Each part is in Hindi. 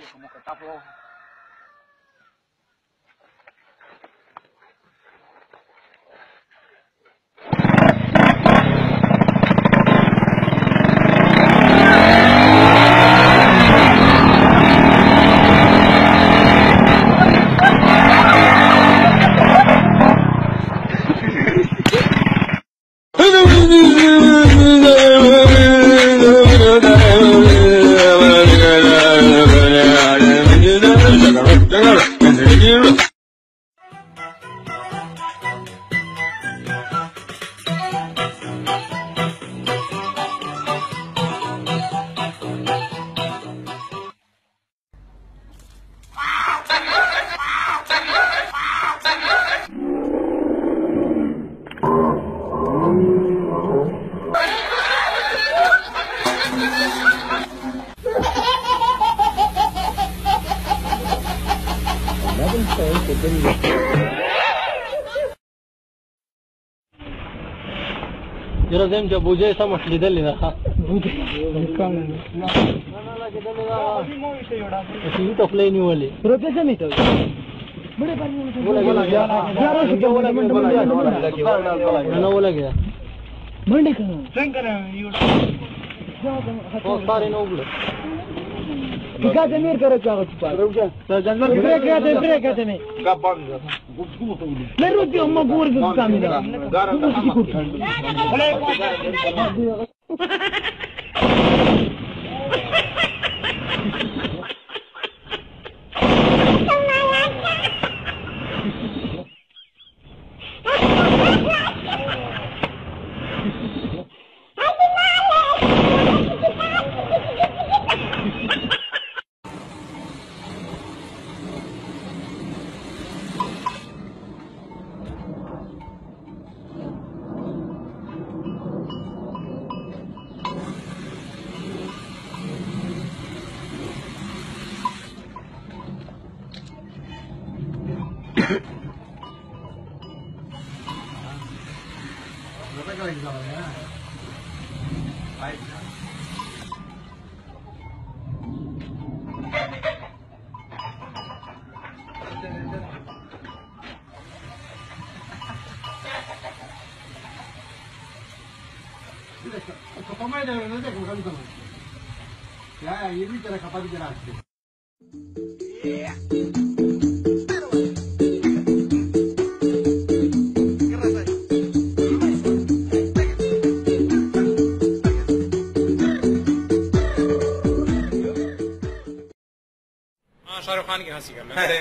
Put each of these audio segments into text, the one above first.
como que está flojo. Jero zem ja buje sa machli dal na kha ये तो प्ले नहीं वाले रोटेशन नहीं तो बड़े पानी में बोला गया ना बोला गया मंडे का शंकर ये बहुत सारे नो बोले दिखा जमीर करे क्या कुछ पास रुक जा जंगल ब्रेक कहते नहीं का बंद ले रुक जा अम्मा बोर के काम में ये भी तेरा खपा भी तेरा शाहरुख खान की हंसी कर अरे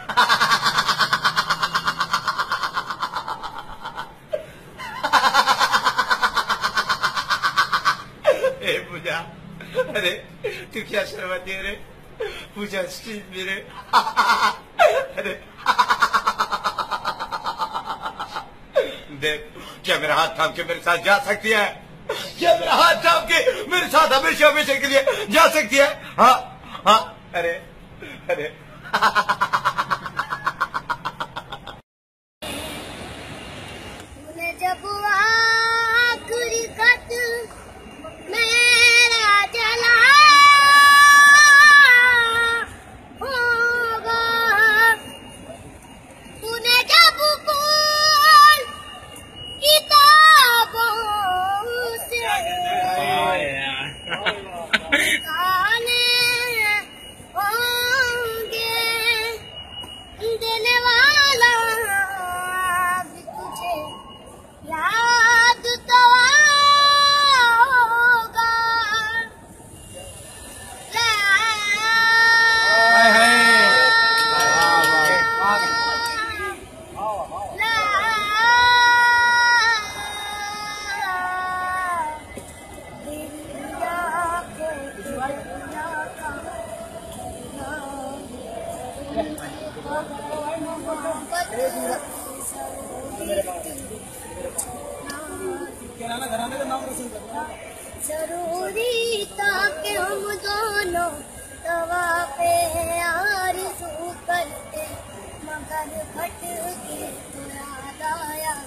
पूजा अरे तू क्या शर्मा दे रे पूजा स्ट्रीट मेरे अरे देख क्या मेरा हाथ थाम के मेरे साथ जा सकती है क्या मेरा हाथ थाम के मेरे साथ हमेशा हमेशा के लिए जा सकती है हाँ हाँ अरे अरे जब आखिरी खत मेरा जला होगा तूने जब कूल किताबों से गाने होंगे देने वाला भी तुझे याद तो होगा जरूरी था कि हम दोनों तवा पे आरज़ू करते मगर भटके तो याद आया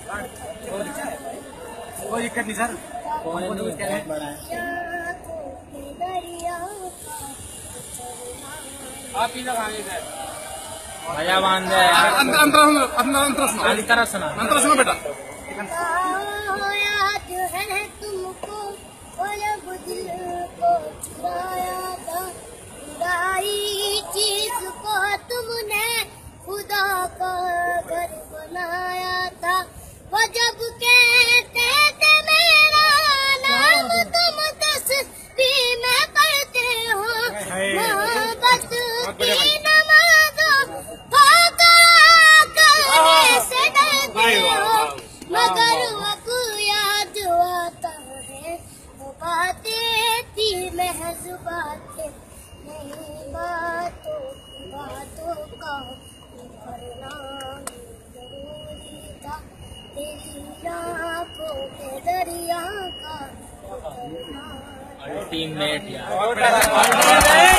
कोई दिक्कत नहीं सर दरिया आप ही लगाएंगे मजा बांध दे अंतर सुना बेटा याद है तुमको वो जब दिल को चुराया था बुराई चीज को तुमने खुदा का घर बनाया था वो जब कहते थे मेरा नाम तुम तस्बीह में पढ़ते हो मोहब्बत की नमाज़ों से डरते हो मगर अब याद आता है वो बातें थी महज बातें नहीं बातों का करना जरूरी था तेरी आँखों के दरिया का टीममेट यार